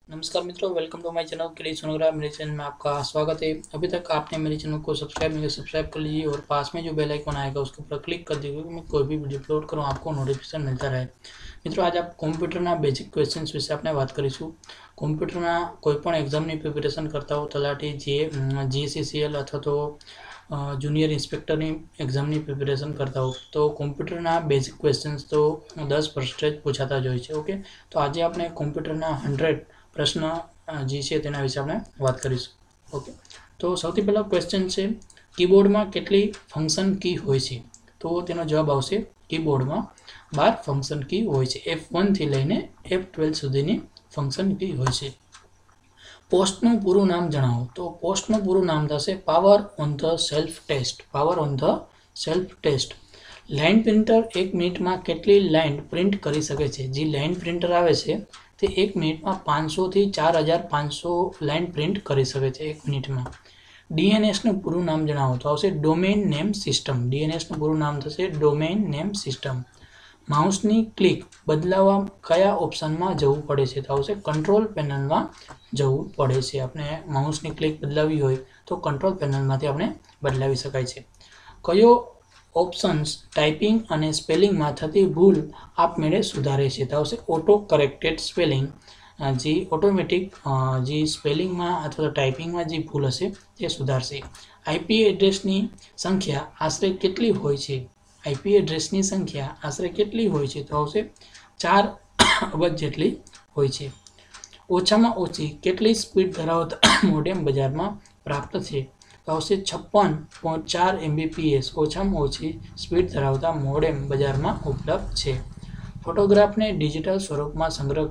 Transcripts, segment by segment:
नमस्कार मित्रों, welcome to my channel के सोनोग्राफ। मेरे चैनल में आपका स्वागत है। अभी तक आपने मेरे चैनल को सब्सक्राइब नहीं किया, सब्सक्राइब कर लीजिए और पास में जो बेल आइकन आएगा उसके ऊपर क्लिक कर दीजिए क्योंकि मैं कोई भी वीडियो अपलोड करूँ आपको नोटिफिकेशन मिलता रहे। मित्रों, आज आप कॉम्प्यूटरना बेसिक क्वेश्चंस विषय आपने बात करीशुं। कॉम्प्यूटरना कोईपण एग्जामनी प्रिपेरेशन करता हो, तलाटी, GCCL अथवा तो जूनियर इंस्पेक्टरनी एग्जामनी प्रिपेरेशन करता हो तो कॉम्प्यूटरना बेसिक क्वेश्चंस तो 10% पूछाता ज होय छे। ओके, तो आज आपणे कॉम्प्यूटरना 100 प्रश्न जे छे तेना विषे आपणे वात करीशुं। ओके, तो सौथी पहेलो क्वेश्चन छे कीबोर्डमां केटली फंक्शन की होय छे? तो तेनो जवाब आवशे कीबोर्डमां 12 फंक्शन की होय छे। F1 थी लईने F12 सुधीनी फंक्शन की होय छे। पोस्टनुं पूरुं नाम जणावो। तो पोस्टनुं पूरुं नाम थशे power on the self test. Power on the self test. Line printer 1 मिनिटमां केटली लाइन प्रिंट करी शके छे? जे लाइन प्रिंटर आवे छे ते 1 मिनिटमां 500 થી 4500 लाइन प्रिंट करी शके छे 1 मिनिटमां। DNS નું પૂરું નામ જણાવો તો આવશે ડોમેઇન નેમ સિસ્ટમ। DNS નું પૂરું નામ થશે ડોમેઇન નેમ સિસ્ટમ। માઉસની ક્લિક બદલાવવા કયા ઓપ્શનમાં જવું પડે છે? તો આવશે કંટ્રોલ પેનલમાં જવું પડે છે। આપણે માઉસની ક્લિક બદલાવી હોય તો કંટ્રોલ પેનલમાંથી આપણે બદલાવી શકાય છે। કયો ઓપ્શન્સ ટાઈપિંગ અને સ્પેલિંગમાં થતી ભૂલ આપમેળે સુધારે છે? તો આવશે ઓટો કરેક્ટેડ સ્પેલિંગ। જે ઓટોમેટિક જે સ્પેલિંગમાં અથવા તો ટાઈપિંગમાં જે ભૂલ હશે તે સુધારશે। IP એડ્રેસની સંખ્યા આશરે કેટલી હોય છે? IP એડ્રેસની સંખ્યા આશરે કેટલી હોય છે? તો આવશે 4 અબજ જેટલી હોય છે। ઓછામાં ઓછી કેટલી સ્પીડ ધરાવતા મોડેમ બજારમાં પ્રાપ્ત છે? तो आवशे 56.4 MBPS ओछामां ओછી स्पीड धरावता मोडेम बजार में उपलब्ध है। फोटोग्राफ ने डिजिटल स्वरूप में संग्रह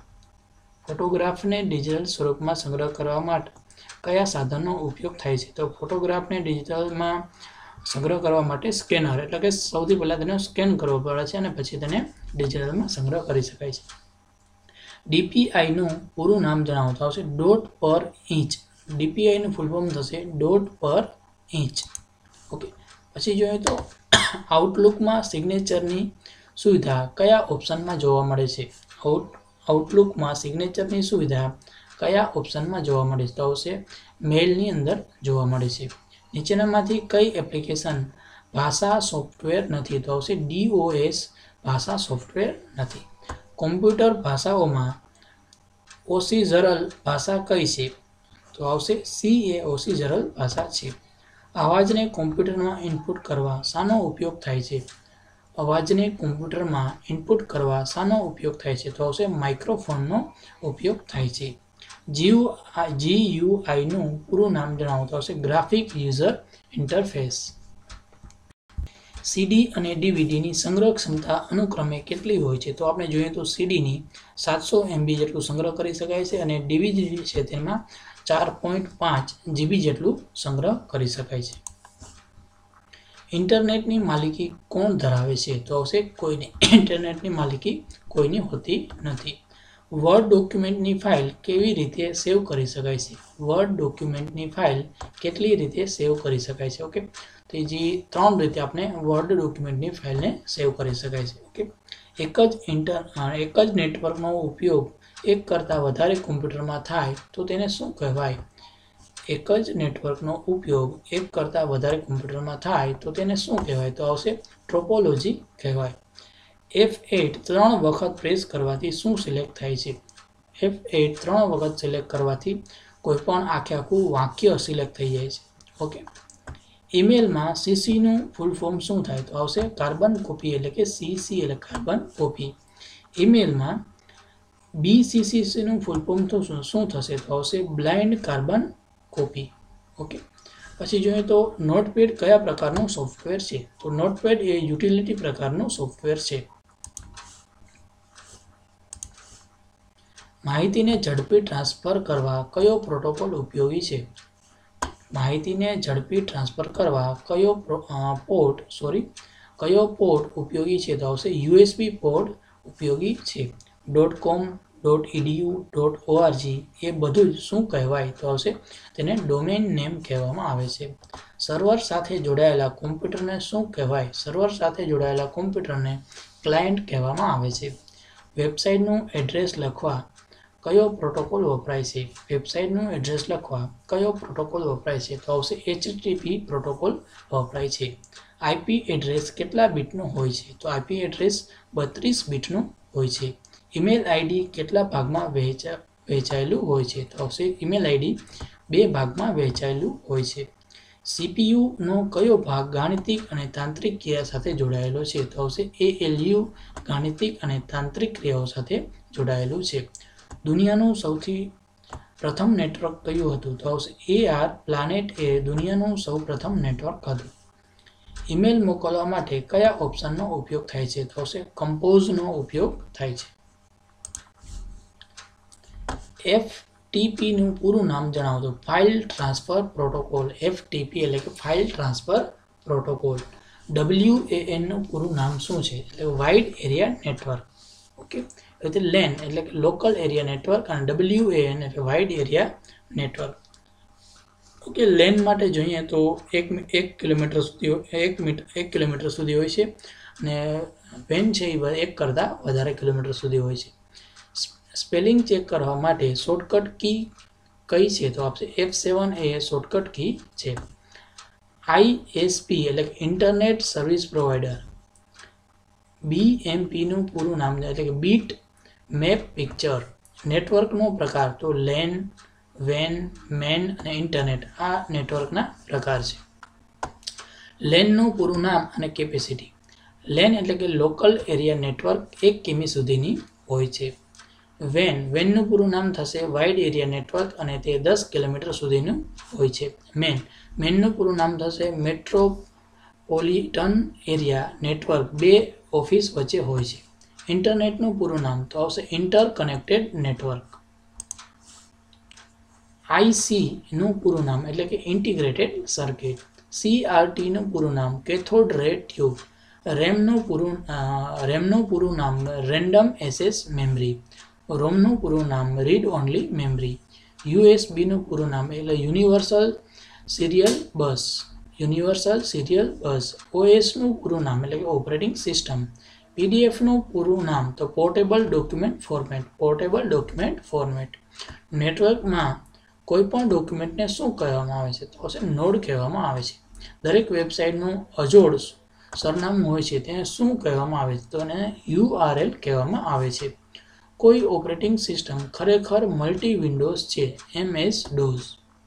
करवा माटे कया साधनों उपयोग थाय छे? तो फोटोग्राफ ने डिजिटल में संग्रह करवा माटे स्केनर एटले के सौथी पहेला तेने स्केन करवो पड़े छे अने पछी तेने डिजिटल में संग्रह करी शकाय छे। DPI नुं पूरुं नाम जणावो तो आवशे डॉट पर इंच। DPI નું ફૂલ ફોર્મ થશે ડોટ પર ઇંચ। ઓકે, પછી જોઈએ તો આઉટલુકમાં સિગ્નેચરની સુવિધા કયા ઓપ્શનમાં જોવા મળે છે? આઉટલુકમાં સિગ્નેચરની સુવિધા કયા ઓપ્શનમાં જોવા મળે છે? તો આવશે મેલની અંદર જોવા મળે છે। નીચેનામાંથી કઈ એપ્લિકેશન ભાષા સોફ્ટવેર નથી? તો આવશે DOS ભાષા સોફ્ટવેર નથી। કોમ્પ્યુટર ભાષાઓમાં ઓછી સરળ ભાષા કઈ છે? तो आवशे CAOC सरल भाषा है। अवाज ने कॉम्प्यूटर में इनपुट करवा शानो उपयोग थाय छे? अवाज ने कॉम्प्यूटर में इनपुट करवा शानो उपयोग थाय छे? तो आवशे माइक्रोफोन नो उपयोग थाय छे। GUI નું પૂરું નામ જણાવો તો આવશે ગ્રાફિક યુઝર ઇન્ટરફેસ। CD અને DVD ની સંગ્રહ क्षमता अनुक्रमे કેટલી હોય છે? તો આપણે જોઈએ તો CD ની 700 MB જેટલું સંગ્રહ કરી શકાય છે અને DVD છે તેમાં 4.5 GB જેટલું સંગ્રહ કરી શકાય છે। ઇન્ટરનેટની માલિકી કોણ ધરાવે છે? તો આવશે કોઈની। ઇન્ટરનેટની માલિકી કોઈની હોતી નથી। વર્ડ ડોક્યુમેન્ટની ફાઇલ કેવી રીતે સેવ કરી શકાય છે? વર્ડ ડોક્યુમેન્ટની ફાઇલ કેટલી રીતે સેવ કરી શકાય છે? ઓકે, तो जी 3 रीते आपने वर्ड डॉक्यूमेंटनी फाइल ने सेव कर शकाय छे। ओके, एक ज नेटवर्कनो उपयोग एक करता वधारे कॉम्प्यूटर में थाय तो तेने शुं कहेवाय? एक ज नेटवर्कनो उपयोग एक करता वधारे कॉम्प्यूटर में थाय तो तेने शुं कहेवाय? तो आवशे टोपोलॉजी कहेवाय। F8 3 वखत प्रेस करवाथी शुं सिलेक्ट थाय छे? F8 3 वखत सिलेक्ट करवाथी कोईपण आखे आखुं वाक्य सिलेक्ट थई जाय छे। ओके, ईमेल में CC નું ફૂલ ફોર્મ શું થાય? તો આવશે કાર્બન કોપી એટલે કે CC એટલે કાર્બન કોપી। ईमेल में BCC નું ફૂલ ફોર્મ તો શું થશે? તો આવશે બ્લાઇન્ડ કાર્બન કોપી। ઓકે, પછી જોઈએ તો નોટપેડ કયા પ્રકારનું સોફ્ટવેર છે? તો નોટપેડ એ યુટિલિટી પ્રકારનું સોફ્ટવેર છે। માહિતીને ઝડપી ટ્રાન્સફર કરવા કયો પ્રોટોકોલ ઉપયોગી છે? माहितीने झड़पी ट्रांसफर करवा कयो पोर्ट उपयोगी है? तो आवशे USB पोर्ट उपयोगी है। .com, .edu, .org ये बधुं शुं कहेवाय? तो आवशे तेने डोमेन नेम कहेवामां आवे छे। सर्वर साथे जोड़ायेला कॉम्प्यूटर ने शुं कहेवाय? सर्वर साथे जोड़ायेला कॉम्प्यूटर ने क्लायंट कहेवामां आवे छे। वेबसाइट नुं एड्रेस लखवा કયો પ્રોટોકોલ વપરાય છે? વેબસાઇટનું એડ્રેસ લખવા કયો પ્રોટોકોલ વપરાય છે? તો આવશે HTTP પ્રોટોકોલ વપરાય છે. આઈપી એડ્રેસ કેટલા બીટનું હોય છે? તો આઈપી એડ્રેસ 32 બીટનું હોય છે. ઈમેલ આઈડી કેટલા ભાગમાં વહેંચાયેલું હોય છે? તો આવશે ઈમેલ આઈડી 2 ભાગમાં વહેંચાયેલું હોય છે. સીપીયુનો કયો ભાગ ગાણિતિક અને તાંત્રિક ક્રિયા સાથે જોડાયેલો છે? તો આવશે ALU ગાણિતિક અને તાંત્રિક ક્રિયાઓ સાથે જોડાયેલું છે. દુનિયાનું સૌથી પ્રથમ નેટવર્ક કયું હતું? તો આવશે AR પ્લાનેટ એ દુનિયાનું સૌ પ્રથમ નેટવર્ક હતું. ઈમેલ મોકલવા માટે કયા ઓપ્શનનો ઉપયોગ થાય છે? તો આવશે કમ્પોઝનો ઉપયોગ થાય છે. FTP નું પૂરું નામ જણાવો. File transfer protocol. FTP એટલે કે ફાઇલ ટ્રાન્સફર પ્રોટોકોલ. WAN નું પૂરું નામ શું છે? એટલે વાઇડ એરિયા નેટવર્ક. ઓકે, એટલે LAN એટલે કે લોકલ એરિયા નેટવર્ક અને WAN એટલે wide area network. Okay, LAN માટે જોઈએ તો 1 કિલોમીટર સુધી હોય છે અને WAN છે એ 1 કરતાં વધારે કિલોમીટર સુધી હોય છે. સ્પેલિંગ ચેક કરવા માટે શોર્ટકટ કી કઈ છે? તો આપશે F7 એ શોર્ટકટ કી છે. ISP એટલે કે ઇન્ટરનેટ સર્વિસ પ્રોવાઈડર. BMP નું પૂરું નામ એટલે કે બીટ મેપ પિક્ચર. નેટવર્કનો પ્રકાર તો LAN, WAN, MAN અને ઇન્ટરનેટ આ નેટવર્કના પ્રકાર છે. LAN નું પૂરું નામ અને કેપેસિટી. LAN એટલે કે લોકલ એરિયા નેટવર્ક 1 કિમી સુધીની હોય છે. WAN નું પૂરું નામ થશે વાઇડ એરિયા નેટવર્ક અને તે 10 કિલોમીટર સુધીનું હોય છે. MAN નું પૂરું નામ થશે મેટ્રોપોલિટન એરિયા નેટવર્ક 2 ઓફિસ વચ્ચે હોય છે. ઇન્ટરનેટનું પૂરું નામ તો આવશે ઇન્ટરકનેક્ટેડ નેટવર્ક. IC નું પૂરું નામ એટલે કે ઇન્ટિગ્રેટેડ સર્કિટ. CRT નું પૂરું નામ કેથોડ રે ટ્યુબ. RAM નું પૂરું નામ રેન્ડમ એક્સેસ મેમરી. ROM નું પૂરું નામ રીડ ઓનલી મેમરી. USB નું પૂરું નામ એટલે યુનિવર્સલ સિરિયલ બસ. OS નું પૂરું નામ એટલે કે ઓપરેટિંગ સિસ્ટમ. PDF નું પૂરું નામ તો પોર્ટેબલ ડોક્યુમેન્ટ ફોર્મેટ. નેટવર્કમાં કોઈ પણ ડોક્યુમેન્ટને શું કહેવામાં આવે છે? તો નોડ કહેવામાં આવે છે. દરેક વેબસાઇટનું અજોડ સરનામું હોય છે તેને શું કહેવામાં આવે છે? તો એને URL કહેવામાં આવે છે. કોઈ ઓપરેટિંગ સિસ્ટમ ખરેખર મલ્ટી વિન્ડોઝ છે? MS-DOS.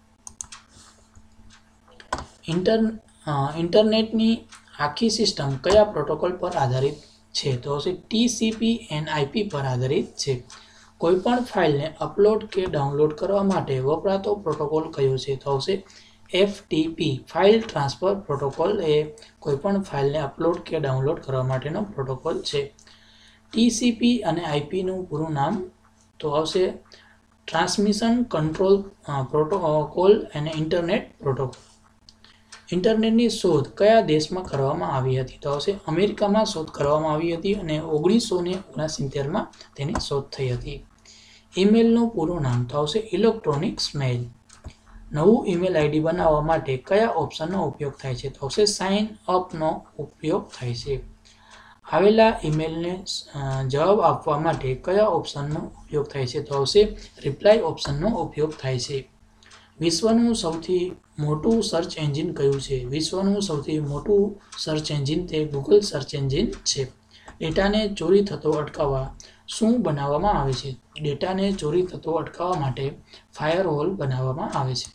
ઇન્ટરનેટની આખી સિસ્ટમ કયા પ્રોટોકોલ પર આધારિત છે? તો TCP/IP પર આધારિત છે. કોઈપણ ફાઇલને અપલોડ કે ડાઉનલોડ કરવા માટે વપરાતો પ્રોટોકોલ કયો છે? તો આવશે FTP ફાઇલ ટ્રાન્સફર પ્રોટોકોલ એ કોઈપણ ફાઇલને અપલોડ કે ડાઉનલોડ કરવા માટેનો પ્રોટોકોલ છે. TCP અને IP નું પૂરું નામ તો આવશે ટ્રાન્સમિશન કંટ્રોલ પ્રોટોકોલ અને ઇન્ટરનેટ પ્રોટોકોલ. ઇન્ટરનેટની શોધ કયા દેશમાં કરવામાં આવી હતી? તો આવશે અમેરિકામાં શોધ કરવામાં આવી હતી અને 1969માં તેની શોધ થઈ હતી. ઈમેલનું પૂરું નામ તો આવશે ઇલેક્ટ્રોનિક્સ મેઇલ. નવું ઈમેલ આઈડી બનાવવા માટે કયા ઓપ્શનનો ઉપયોગ થાય છે? તો આવશે સાઇન અપનો ઉપયોગ થાય છે. આવેલા ઈમેલને જવાબ આપવા માટે કયા ઓપ્શનનો ઉપયોગ થાય છે? તો આવશે રિપ્લાય ઓપ્શનનો ઉપયોગ થાય છે. વિશ્વનું સૌથી મોટું સર્ચ એન્જિન કયું છે? વિશ્વનું સૌથી મોટું સર્ચ એન્જિન તે ગૂગલ સર્ચ એન્જિન છે. ડેટાને ચોરી થતો અટકાવવા શું બનાવવામાં આવે છે? ડેટાને ચોરી થતો અટકાવવા માટે ફાયરવોલ બનાવવામાં આવે છે.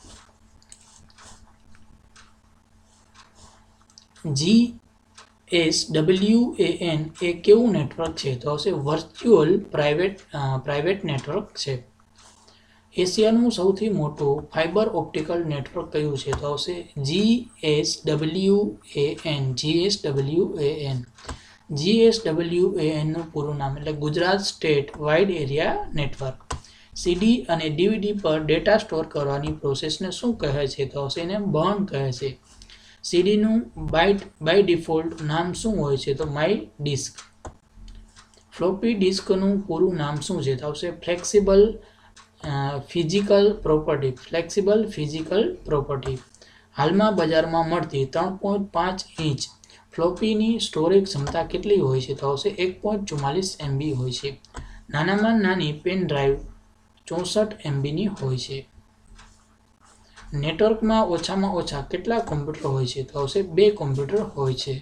GSWAN એ કેવું નેટવર્ક છે? તો આવશે વર્ચ્યુઅલ પ્રાઇવેટ નેટવર્ક છે. એશિયાનું સૌથી મોટું ફાઇબર ઓપ્ટિકલ નેટવર્ક કયું છે? તો આવશે GSWAN નું પૂરું નામ એટલે Gujarat state wide area network. CD અને DVD પર ડેટા સ્ટોર કરવાની પ્રોસેસને શું કહે છે? તો આવશે એને બર્ન કહે છે. CD નું બાય ડિફોલ્ટ નામ શું હોય છે? તો માય ડિસ્ક. ફ્લોપી ડિસ્કનું પૂરું નામ શું છે? તો આવશે ફ્લેક્સિબલ ફિઝિકલ પ્રોપર્ટી. હાલમાં બજારમાં મળતી 3.5 ઇંચ ફ્લોપીની સ્ટોરેજ ક્ષમતા કેટલી હોય છે? તો આવશે 1.44 MB હોય છે. નાનામાં નાની પેન ડ્રાઈવ 64 MB ની હોય છે। નેટવર્કમાં ઓછામાં ઓછા કેટલા કોમ્પ્યુટર હોય છે? તો આવશે 2 કોમ્પ્યુટર હોય છે।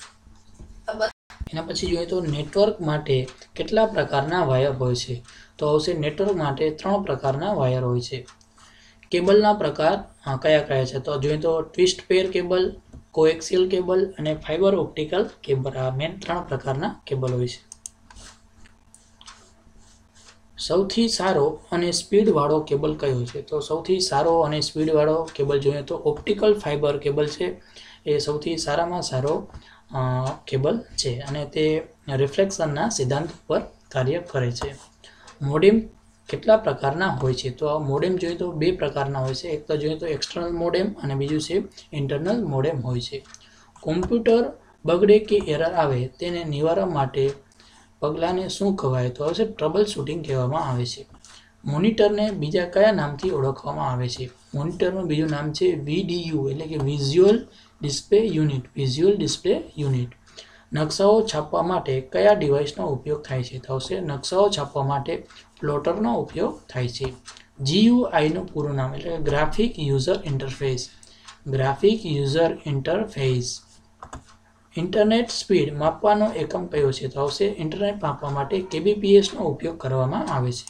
એના પછી જોઈએ તો નેટવર્ક માટે કેટલા પ્રકારના વાયર હોય છે? તો આવશે નેટવર્ક માટે 3 પ્રકારના વાયર હોય છે। કેબલના પ્રકાર કયા કયા છે? તો જોઈએ તો twist pair cable, coaxial cable અને ફાઇબર ઓપ્ટિકલ કેબલ, આ મેન 3 પ્રકારના કેબલ હોય છે। સૌથી સારો અને સ્પીડ વાળો કેબલ કયો છે? તો સૌથી સારો અને સ્પીડ વાળો કેબલ જોઈએ તો ઓપ્ટિકલ ફાઇબર કેબલ છે, એ સૌથી સારામાં સારો કેબલ છે અને તે રિફ્લેક્શનના સિદ્ધાંત પર કાર્ય કરે છે। મોડેમ કેટલા પ્રકારના હોય છે? તો આ મોડેમ જોઈએ તો 2 પ્રકારના હોય છે। એક તો જોઈએ તો એક્સટર્નલ મોડેમ અને બીજું છે ઇન્ટરનલ મોડેમ હોય છે। કોમ્પ્યુટર બગડે કે એરર આવે તેને નિવારવા માટે પગલાંને શું કહેવાય? તો આવશે ટ્રબલ શૂટિંગ કહેવામાં આવે છે। મોનિટરને બીજા કયા નામથી ઓળખવામાં આવે છે? મોનિટરનું બીજું નામ છે VDU એટલે કે visual display unit, visual display unit. નકશાઓ છાપવા માટે કયા ડિવાઇસનો ઉપયોગ થાય છે? તો આવશે નકશાઓ છાપવા માટે પ્લોટરનો ઉપયોગ થાય છે। GUIનું પૂરું નામ એટલે graphic user interface, graphic user interface. Internet speed માપવાનો એકમ કયો છે? તો આવશે ઇન્ટરનેટ માપવા માટે kbps નો ઉપયોગ કરવામાં આવે છે।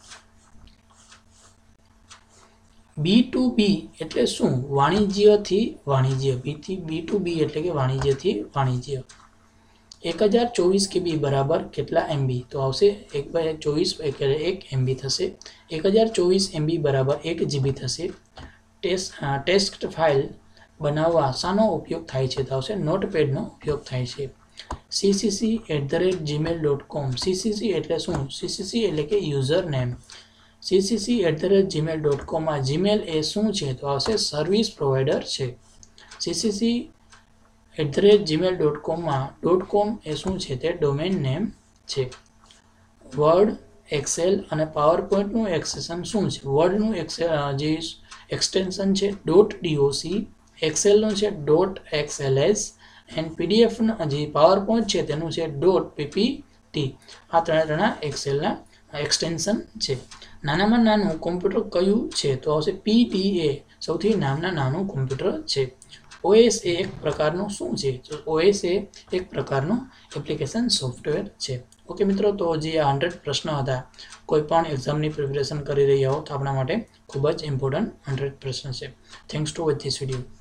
B2B એટલે શું? વાણિજ્યથી વાણિજ્ય, B2B એટલે કે વાણિજ્યથી વાણિજ્ય। 1024 KB બરાબર કેટલા MB? તો આવશે 1024 એટલે 1 MB થશે। 1024 MB બરાબર 1 GB થશે। ટેક્સ્ટ ફાઇલ બનાવવા શાનો ઉપયોગ થાય છે? તો આવશે નોટપેડનો ઉપયોગ થાય છે। ccc@gmail.com, ccc એટલે શું? ccc એટલે કે યુઝર નેમ, ccc@gmail.com માં જીમેલ એ શું છે? તો આવશે સર્વિસ પ્રોવાઈડર છે। ccc@gmail.com માં .com એ શું છે? તે ડોમેન નેમ છે। વર્ડ, એક્સેલ અને પાવરપોઈન્ટનું એક્સટેન્શન શું છે? વર્ડનું જે એક્સટેન્શન છે .doc, એક્સેલનું છે .xls એન્ડ પીડીએફનું જે પાવરપોઈન્ટ છે તેનું છે .ppt। આ ત્રણેય એક્સેલના એક્સટેન્શન છે। નાનામાં નાનું કોમ્પ્યુટર કયું છે? તો આવશે PDA, સૌથી નાનું કોમ્પ્યુટર છે। OS એ એક પ્રકારનું શું છે? તો OS એ એક પ્રકારનું એપ્લિકેશન સોફ્ટવેર છે। ઓકે મિત્રો, તો જે આ 100 પ્રશ્નો હતા, કોઈ પણ એક્ઝામની પ્રિપેરેશન કરી રહ્યા હો તો આપણા માટે ખૂબ જ ઇમ્પોર્ટન્ટ 100 પ્રશ્ન છે। Thanks to watch this video.